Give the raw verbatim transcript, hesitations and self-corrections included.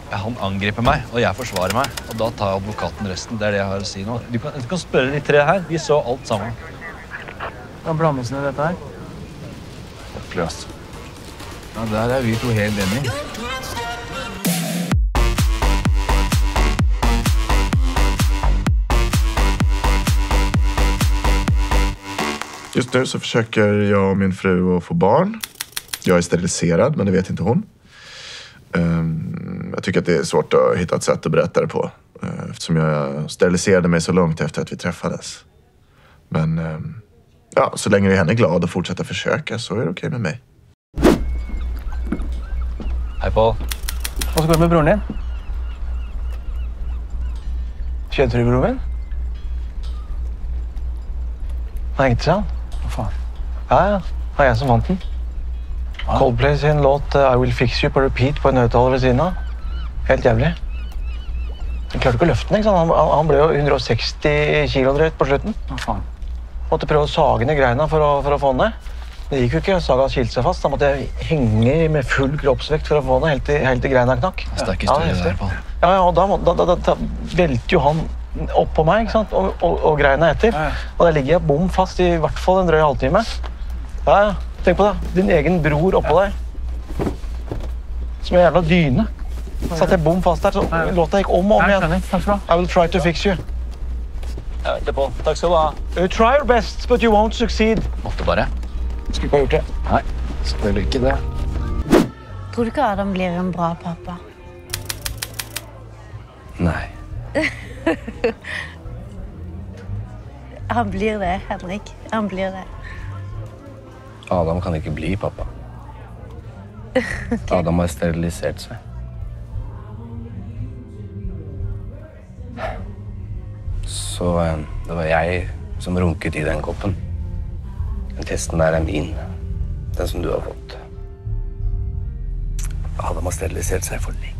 Han angriper meg, og jeg forsvarer meg. Og da tar advokaten resten. Det er det jeg har å si nå. Du kan, du kan spørre de tre her. De så alt sammen. Hva blandes i dette her? Oppløst. Ja, der er vi to helt enige. Just nu så försöker jag och min fru att få barn. Jag är steriliserad, men det vet inte hon. Jag tycker att det är svårt att hitta ett sätt att berätta det på. Eftersom jag steriliserade mig så långt efter att vi träffades. Men ja, så länge det är henne glad och fortsätta försöka så är det okej med mig. Hej Paul. Hva skal du med broren din? Kjente du broren min? Han gikk til seg han. Hva faen? Ja, ja. Det var jeg som vant den. Coldplay sin låt I Will Fix You på repeat på en høyttaler ved siden av. Helt jævlig. Han klarte ikke å løfte den, ikke sant? Han, han ble jo hundre og seksti kilo drøyt på slutten. Hva faen? Måtte prøve å sage ned greina for å, for å få den ned. Det gikk jo ikke, Saga skilte seg fast. Da måtte jeg henge med full kroppsvekt for å få den helt til, helt til greina knakk. Sterk historie ja, der, Paul. Ja, ja, og da, da, da, da, da velte jo han opp på meg, ikke sant? Og, og, og greina etter. Ja, ja. Og der ligger jeg bom fast i hvert fall en drøy halvtime. Ja, ja. Tenk på det. Din egen bror oppå deg. Som en jævla dyne. Satt jeg bom fast der, så ja, ja. Låta gikk om og om igjen. I will try to fix you. Ja, det er Paul. Takk skal du ha. You try your best, but you won't succeed. Måtte bare. Skulle ikke ha gjort det. Nei, selvfølgelig ikke det. Tror du ikke Adam blir en bra pappa? Nei. Han blir det, Henrik. Han blir det. Adam kan ikke bli pappa. Okay. Adam har sterilisert seg. Så det var jeg som runket i den koppen. Den testen der er min. Den som du har fått. Adam har sterilisert seg for lenge.